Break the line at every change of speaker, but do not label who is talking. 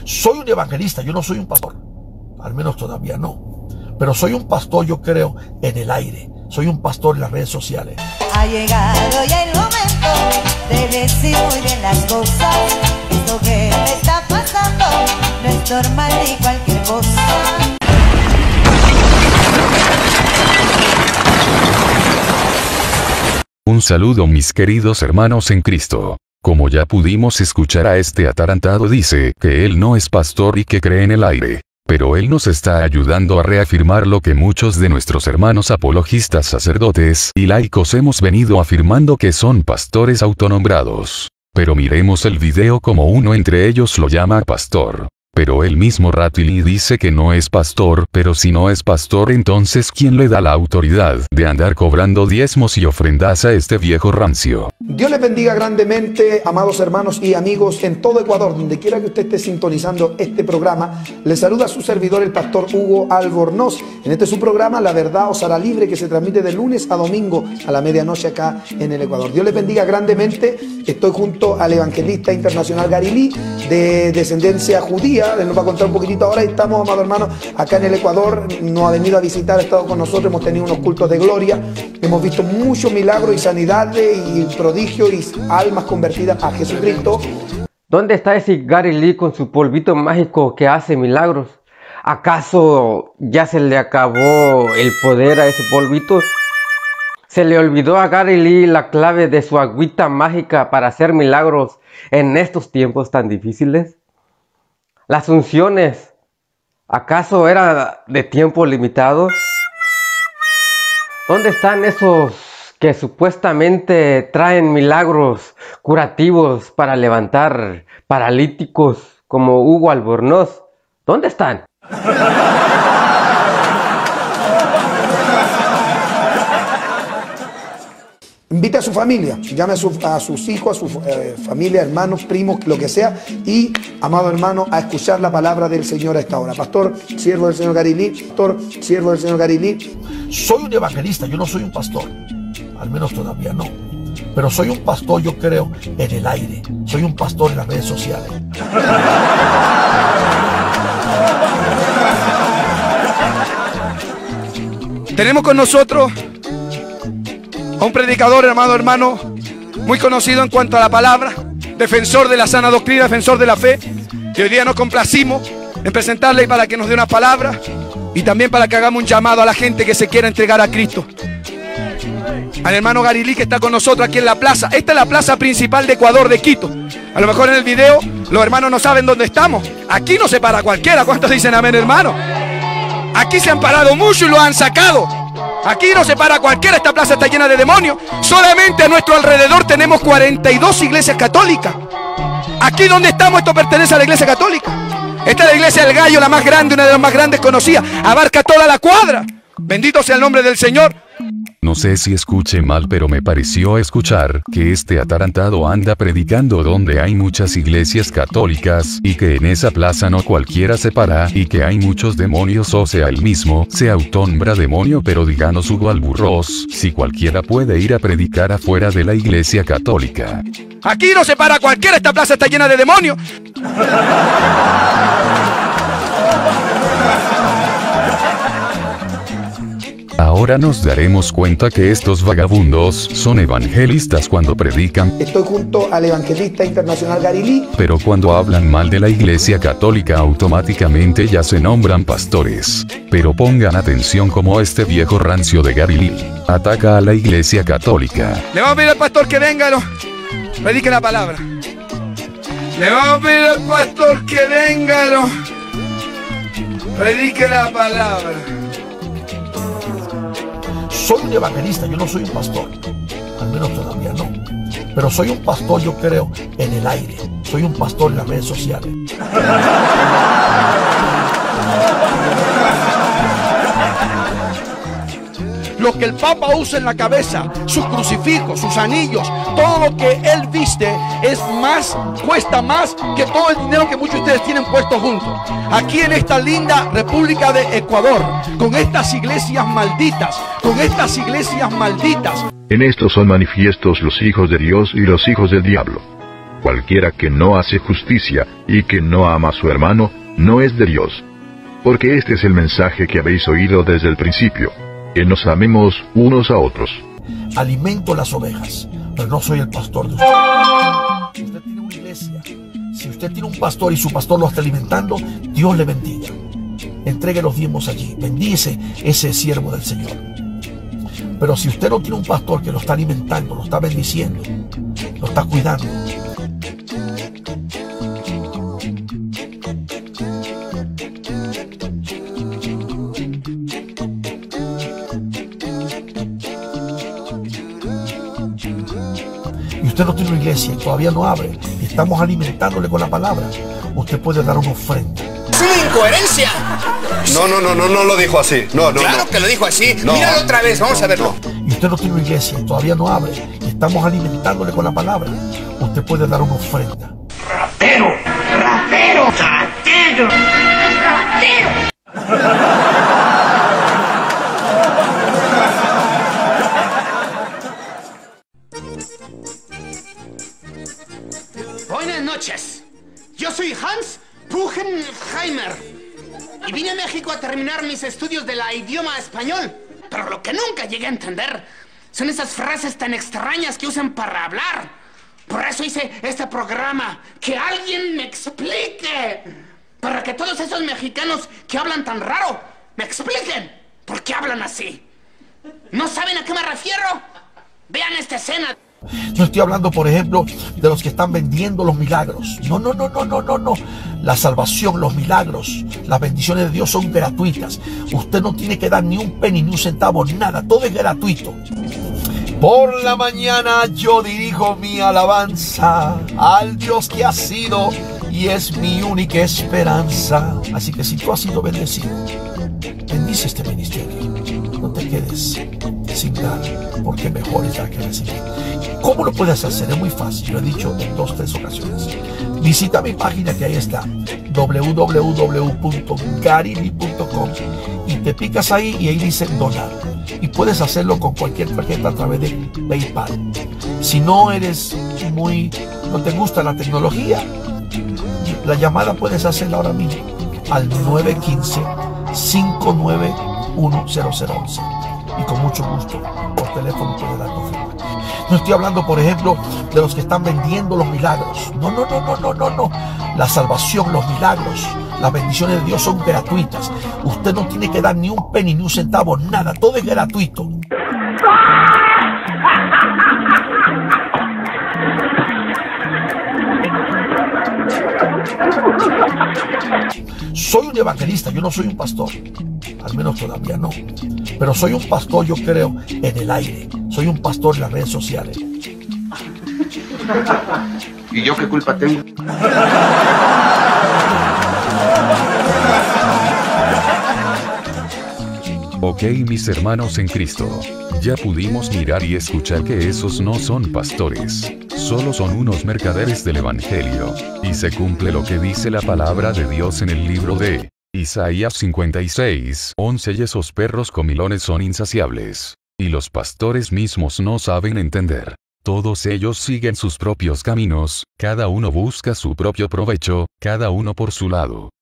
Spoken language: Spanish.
Soy un evangelista, yo no soy un pastor, al menos todavía no. Pero soy un pastor, yo creo, en el aire. Soy un pastor en las redes sociales.
Ha llegado ya el momento de decir muy bien las cosas. Esto que me está pasando no es normal ni cualquier cosa.
Un saludo mis queridos hermanos en Cristo. Como ya pudimos escuchar a este atarantado dice que él no es pastor y que cree en el aire. Pero él nos está ayudando a reafirmar lo que muchos de nuestros hermanos apologistas, sacerdotes y laicos hemos venido afirmando que son pastores autonombrados. Pero miremos el video como uno entre ellos lo llama pastor. Pero el mismo Ratili dice que no es pastor, pero si no es pastor entonces ¿quién le da la autoridad de andar cobrando diezmos y ofrendas a este viejo rancio?
Dios les bendiga grandemente, amados hermanos y amigos en todo Ecuador, donde quiera que usted esté sintonizando este programa. Les saluda a su servidor, el pastor Hugo Albornoz. En este su programa, La Verdad Os Hará Libre, que se transmite de lunes a domingo a la medianoche acá en el Ecuador. Dios les bendiga grandemente. Estoy junto al evangelista internacional Gary Lee, de descendencia judía. Les nos va a contar un poquitito ahora. Y estamos, amados hermanos, acá en el Ecuador. Nos ha venido a visitar, ha estado con nosotros. Hemos tenido unos cultos de gloria. Hemos visto muchos milagros y sanidades y prodigios y almas convertidas a Jesucristo.
¿Dónde está ese Gary Lee con su polvito mágico que hace milagros? ¿Acaso ya se le acabó el poder a ese polvito? ¿Se le olvidó a Gary Lee la clave de su agüita mágica para hacer milagros en estos tiempos tan difíciles? ¿Las unciones acaso era de tiempo limitado? ¿Dónde están esos que supuestamente traen milagros curativos para levantar paralíticos como Hugo Albornoz? ¿Dónde están?
Invite a su familia, llame a sus hijos, a su familia, hermanos, primos, lo que sea, y, amado hermano, a escuchar la palabra del Señor a esta hora. Pastor, siervo del Señor Gary Lee, pastor, siervo del Señor Gary Lee.
Soy un evangelista, yo no soy un pastor, al menos todavía no. Pero soy un pastor, yo creo, en el aire. Soy un pastor en las redes sociales.
Tenemos con nosotros a un predicador, amado hermano, muy conocido en cuanto a la palabra, defensor de la sana doctrina, defensor de la fe. Y hoy día nos complacimos en presentarle para que nos dé una palabra y también para que hagamos un llamado a la gente que se quiera entregar a Cristo. Al hermano Gary Lee, que está con nosotros aquí en la plaza. Esta es la plaza principal de Ecuador, de Quito. A lo mejor en el video los hermanos no saben dónde estamos. Aquí no se para cualquiera. ¿Cuántos dicen amén, hermano? Aquí se han parado mucho y lo han sacado. Aquí no se para cualquiera, esta plaza está llena de demonios. Solamente a nuestro alrededor tenemos 42 iglesias católicas. Aquí donde estamos, esto pertenece a la iglesia católica. Esta es la iglesia del Gallo, la más grande, una de las más grandes conocidas. Abarca toda la cuadra. Bendito sea el nombre del Señor.
No sé si escuché mal, pero me pareció escuchar que este atarantado anda predicando donde hay muchas iglesias católicas y que en esa plaza no cualquiera se para y que hay muchos demonios, o sea, él mismo se autonombra demonio. Pero díganos, Hugo Albornoz, si cualquiera puede ir a predicar afuera de la iglesia católica.
Aquí no se para cualquiera, esta plaza está llena de demonios.
Ahora nos daremos cuenta que estos vagabundos son evangelistas cuando predican,
Estoy junto al evangelista internacional Gary Lee.
pero cuando hablan mal de la iglesia católica automáticamente ya se nombran pastores. Pero pongan atención como este viejo rancio de Gary Lee ataca a la iglesia católica.
Le vamos a pedir al pastor que venga, predique la palabra. Le vamos a pedir al pastor que venga, predique la palabra.
Soy un evangelista, yo no soy un pastor, al menos todavía no. Pero soy un pastor, yo creo, en el aire. Soy un pastor en las redes sociales.
Lo que el Papa usa en la cabeza, sus crucifijos, sus anillos, todo lo que él viste es más, cuesta más que todo el dinero que muchos de ustedes tienen puesto juntos. Aquí en esta linda República de Ecuador, con estas iglesias malditas, En esto son manifiestos los hijos de Dios y los hijos del diablo.
cualquiera que no hace justicia, y que no ama a su hermano, no es de Dios. Porque este es el mensaje que habéis oído desde el principio, que nos amemos unos a otros.
Alimento las ovejas, pero no soy el pastor de usted. Usted tiene una iglesia. Si usted tiene un pastor y su pastor lo está alimentando, Dios le bendiga. Entregue los diezmos allí. Bendice ese siervo del Señor. Pero si usted no tiene un pastor que lo está alimentando, lo está bendiciendo, lo está cuidando, y usted no tiene una iglesia y todavía no abre, y estamos alimentándole con la palabra, usted puede dar una ofrenda.
¡Es una incoherencia!
No lo dijo así.
Claro que lo dijo así. Míralo otra vez, vamos a verlo.
Y usted no tiene una iglesia y todavía no abre, y estamos alimentándole con la palabra, usted puede dar una ofrenda.
¡Ratero! ¡Ratero! ¡Ratero! ¡Ratero! Buenas noches. Yo soy Hans Puchenheimer y vine a México a terminar mis estudios del idioma español. Pero lo que nunca llegué a entender son esas frases tan extrañas que usan para hablar. Por eso hice este programa. Que alguien me explique. Para que todos esos mexicanos que hablan tan raro me expliquen por qué hablan así. ¿No saben a qué me refiero? Vean esta escena.
No estoy hablando, por ejemplo, de los que están vendiendo los milagros. No. La salvación, los milagros, las bendiciones de Dios son gratuitas. Usted no tiene que dar ni un penny, ni un centavo, nada. Todo es gratuito. Por la mañana yo dirijo mi alabanza al Dios que ha sido y es mi única esperanza. Así que si tú has sido bendecido, bendice este ministerio. No te quedes sin dar, porque mejor es dar que recibir. ¿Cómo lo puedes hacer? Es muy fácil, lo he dicho en 2 o 3 ocasiones. Visita mi página, que ahí está, www.garylee.com, y te picas ahí y ahí dice donar. Y puedes hacerlo con cualquier tarjeta a través de PayPal. Si no no te gusta la tecnología, la llamada puedes hacerla ahora mismo al 915-591-0011. Y con mucho gusto, por teléfono puedes dar tu firma. No estoy hablando, por ejemplo, de los que están vendiendo los milagros. No. La salvación, los milagros, las bendiciones de Dios son gratuitas. Usted no tiene que dar ni un penny, ni un centavo, nada. Todo es gratuito. Soy un evangelista, yo no soy un pastor. Al menos todavía no. Pero soy un pastor, yo creo, en el aire. Soy un pastor en las redes sociales.
¿Y yo qué culpa tengo?
Ok, mis hermanos en Cristo. Ya pudimos mirar y escuchar que esos no son pastores. Solo son unos mercaderes del Evangelio. Y se cumple lo que dice la palabra de Dios en el libro de Isaías 56:11, y esos perros comilones son insaciables. Y los pastores mismos no saben entender. Todos ellos siguen sus propios caminos, cada uno busca su propio provecho, cada uno por su lado.